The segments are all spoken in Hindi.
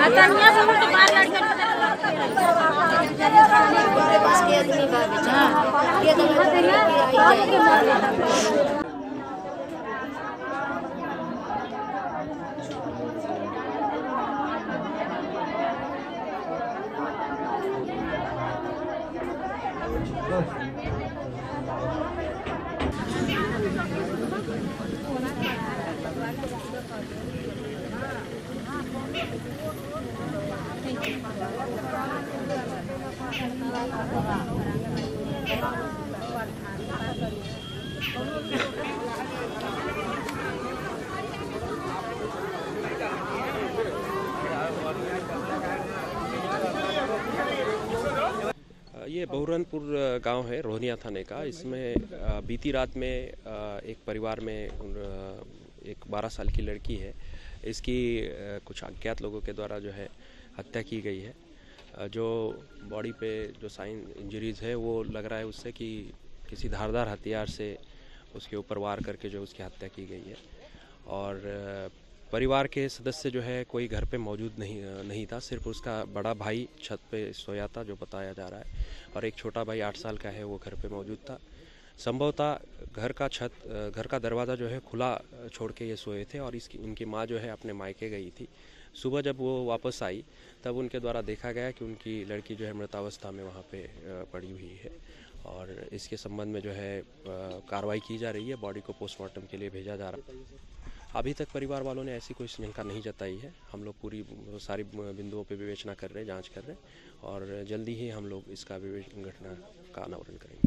ये बहुरनपुर गांव है रोहनिया थाने का। इसमें बीती रात में एक परिवार में एक 12 साल की लड़की है। इसकी कुछ अज्ञात लोगों के द्वारा जो है हत्या की गई है। जो बॉडी पे जो साइन इंजरीज है वो लग रहा है उससे कि किसी धारदार हथियार से उसके ऊपर वार करके जो उसकी हत्या की गई है। और परिवार के सदस्य जो है कोई घर पे मौजूद नहीं था, सिर्फ उसका बड़ा भाई छत पे सोया था जो बताया जा रहा है, और एक छोटा भाई 8 साल का है वो घर पे मौजूद था। संभवतः घर का दरवाज़ा जो है खुला छोड़ के ये सोए थे और उनकी माँ जो है अपने मायके गई थी। सुबह जब वो वापस आई तब उनके द्वारा देखा गया कि उनकी लड़की जो है मृतावस्था में वहाँ पे पड़ी हुई है, और इसके संबंध में जो है कार्रवाई की जा रही है। बॉडी को पोस्टमार्टम के लिए भेजा जा रहा है। अभी तक परिवार वालों ने ऐसी कोई शंका नहीं जताई है। हम लोग पूरी सारी बिंदुओं पे विवेचना कर रहे हैं, जांच कर रहे हैं, और जल्दी ही हम लोग इसका घटना का अनावरण करेंगे।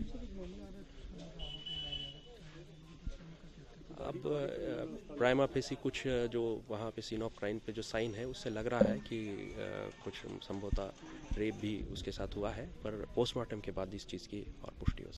अब प्राइमा फेसी कुछ जो वहाँ पे सीन ऑफ क्राइम पे जो साइन है उससे लग रहा है कि कुछ संभवतः रेप भी उसके साथ हुआ है, पर पोस्टमार्टम के बाद इस चीज़ की और पुष्टि हो